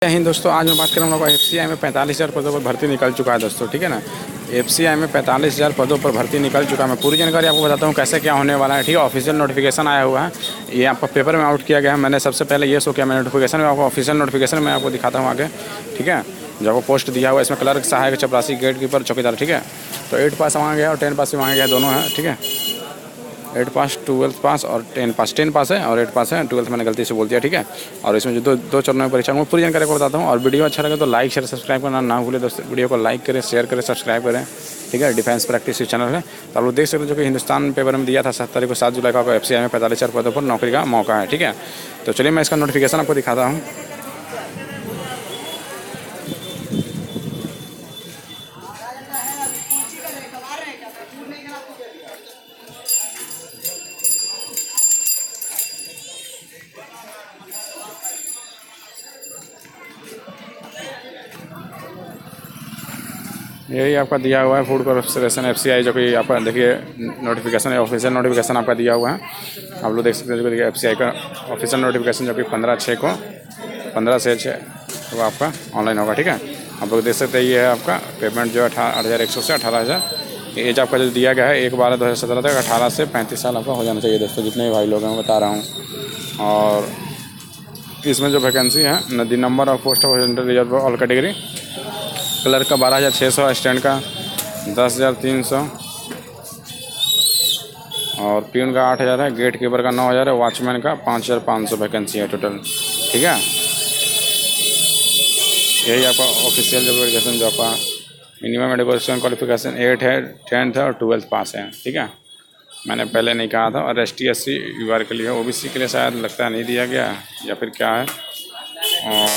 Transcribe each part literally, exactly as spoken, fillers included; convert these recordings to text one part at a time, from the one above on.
जय हिंद दोस्तों, आज मैं बात कर रहा हूँ एफ सी आई में पैंतालीस हज़ार पदों पर भर्ती निकल चुका है दोस्तों। ठीक है ना, एफ सी आई में पैंतालीस हज़ार पदों पर भर्ती निकल चुका है। मैं पूरी जानकारी आपको बताता हूँ कैसे क्या होने वाला है। ठीक है, ऑफिशियल नोटिफिकेशन आया हुआ है, ये आपका पेपर में आउट किया गया है। मैंने सबसे पहले ये शो किया, मैं नोटिफिकेशन में आपको ऑफिशियल नोटिफिकेशन में आपको दिखाता हूँ आगे। ठीक है, जो आपको पोस्ट दिया हुआ है इसमें क्लर्क, सहायक, चपरासी, गेट कीपर, चौकीदार। ठीक है, तो एट पास मांगा गया और टेन पास भी मांगा गया, दोनों है। ठीक है, एट पास, ट्वेल्थ पास और टेन पास। टेन पास है और एट पास है, ट्वेल्थ मैंने गलती से बोल दिया। ठीक है, और इसमें जो दो दो चरणों में परीक्षा मैं पूरी जानकारी को बताता हूँ। और वीडियो अच्छा लगे तो लाइक शेयर सब्सक्राइब करना ना भूले दोस्तों। वीडियो को लाइक करें, शेयर करें, सब्सक्राइब करें। ठीक है, डिफेंस प्रैक्टिस चैनल है, तो आप लोग देख सकते हैं जो कि हिंदुस्तान पेपर में दिया था सात तारीख को, सात जुलाई को एफ सी आई में पैंतालीस हज़ार पदों पर नौकरी का मौका है। ठीक है, तो चलिए मैं इसका नोटिफिकेशन आपको दिखाता हूँ। यही आपका दिया हुआ है food corporation F C I, जो कि आपका देखिए नोटिफिकेशन है, ऑफिशियल नोटिफिकेशन आपका दिया हुआ है। आप लोग देख सकते हैं जो कि एफ सी आई का ऑफिशियल नोटिफिकेशन, जो कि पंद्रह छः को पंद्रह से छः तो आपका ऑनलाइन होगा। ठीक है, आप लोग देख सकते हैं ये है आपका पेमेंट जो अठारह हज़ार एक सौ से अठारह हज़ार एज आपका जो दिया गया है एक बारह दो हज़ार सत्रह तक अठारह से पैंतीस साल आपका हो जाना चाहिए दोस्तों, जितने भी भाई लोग हैं मैं बता रहा हूँ। और इसमें जो वैकेंसी है, नदी नंबर और post of reserve all category, clerk का बारह हज़ार छः सौ, असिस्टेंट का दस हज़ार तीन सौ और प्यून का आठ हज़ार है, गेट कीपर का नौ हज़ार है, वॉचमैन का पाँच हज़ार पाँच सौ वैकेंसी है टोटल। ठीक है, यही आपका ऑफिशियल जो एजुकेशन जो आपका मिनिमम एजुकेशन क्वालिफिकेशन एट है, टेंथ है और ट्वेल्थ पास है। ठीक है, मैंने पहले नहीं कहा था। और S T S C U R के लिए, ओ बी सी के लिए शायद लगता है नहीं दिया गया या फिर क्या है। और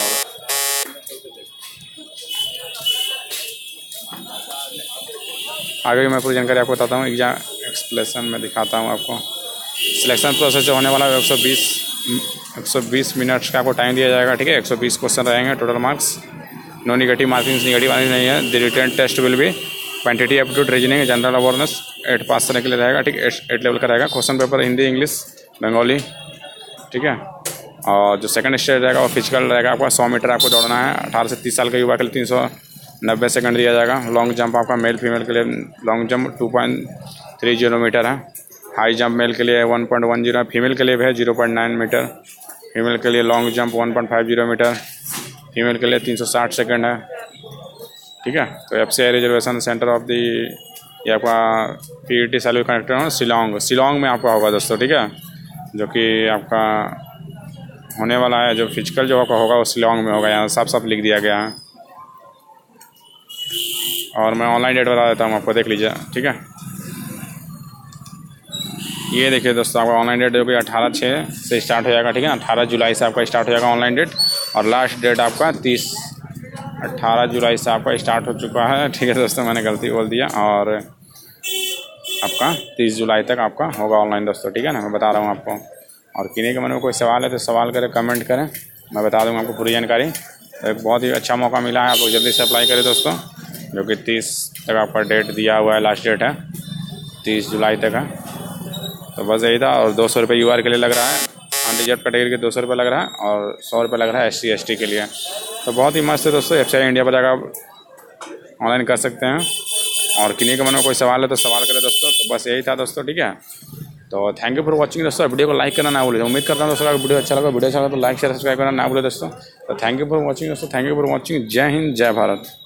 आगे मैं पूरी जानकारी आपको बताता हूँ। एग्जाम एक्सप्लेशन में दिखाता हूँ आपको। सिलेक्शन प्रोसेस जो होने वाला है एक सौ बीस एक सौ बीस मिनट्स का आपको टाइम दिया जाएगा। ठीक है, एक सौ बीस क्वेश्चन रहेंगे, total marks, no negative marking, negative marking नहीं है। The written test will be quantity aptitude, reasoning, general awareness, एट पास करने के लिए रहेगा। ठीक है, एट लेवल का रहेगा। Question paper Hindi, English, Bengali. ठीक है, और जो सेकंड स्टेज रहेगा वो फिजिकल रहेगा आपका। सौ मीटर आपको दौड़ना है। अठारह से तीस साल के युवा के लिए तीन सौ नब्बे सेकंड दिया जाएगा। लॉन्ग जंप आपका मेल फीमेल के लिए long jump two point three zero metre है। हाई जंप मेल के लिए one point one zero, female के लिए भी है zero point nine metre. Female के लिए long jump one point five zero metre, female के लिए तीन सौ साठ सेकंड है। ठीक है, तो F C I reservation centre of the ये आपका P E T salary connector है शिलोंग शिलोंग में आपका होगा दोस्तों। ठीक है, जो कि आपका होने वाला है, जो फिजिकल जो आपका होगा वो शिलोंग में होगा। यहाँ साफ साफ लिख दिया गया है। और मैं ऑनलाइन डेट बता देता हूँ आपको, देख लीजिए। ठीक है, ये देखिए दोस्तों, आपका ऑनलाइन डेट जो कि अठारह छः से स्टार्ट हो जाएगा। ठीक है, अठारह जुलाई से आपका स्टार्ट हो जाएगा ऑनलाइन डेट, और लास्ट डेट आपका तीस अट्ठारह जुलाई से आपका स्टार्ट हो चुका है। ठीक है दोस्तों, मैंने गलती बोल दिया। और आपका तीस जुलाई तक आपका होगा ऑनलाइन दोस्तों। ठीक है ना, मैं बता रहा हूँ आपको। और किन्हीं के मन में कोई सवाल है तो सवाल करें, कमेंट करें, मैं बता दूँगा आपको पूरी जानकारी। एक बहुत ही अच्छा मौका मिला है, आप लोग जल्दी से अप्लाई करें दोस्तों, जो कि तीस तक आपका डेट दिया हुआ है, लास्ट डेट है तीस जुलाई तक है। तो बस यही था। और दो सौ रुपये यू आर के लिए लग रहा है, अनरिजर्व कैटेगरी के दो सौ रुपये लग रहा है, और सौ रुपये लग रहा है एस सी एस टी के लिए। तो बहुत ही मस्त है दोस्तों, एफ सी आई इंडिया पर जाकर आप ऑनलाइन कर सकते हैं। और किन्हीं के मन में कोई सवाल है तो सवाल करें दोस्तों। तो बस यही था दोस्तों। ठीक है, तो थैंक यू फॉर वॉचिंग दोस्तों। वीडियो को लाइक करना ना भूलें। उम्मीद करता हूँ दोस्तों अगर वीडियो अच्छा लगा वीडियो अच्छा लगा तो लाइक शेयर सब्सक्राइब करना ना भूलें दोस्तों। तो थैंक यू फॉर वॉचिंग दोस्तों, थैंक यू फॉर वॉचिंग। जय हिंद, जय भारत।